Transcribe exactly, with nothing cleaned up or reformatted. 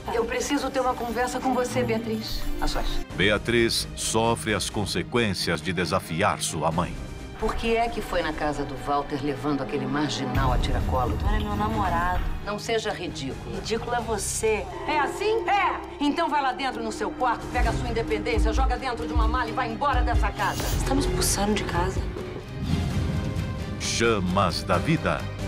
Eu preciso ter uma conversa com você, Beatriz. A sós. Beatriz sofre as consequências de desafiar sua mãe. Por que é que foi na casa do Walter levando aquele marginal a tiracolo? Era meu namorado. Não seja ridículo. Ridículo é você. É assim? É! Então vai lá dentro no seu quarto, pega a sua independência, joga dentro de uma mala e vai embora dessa casa. Você tá me expulsando de casa. Chamas da Vida.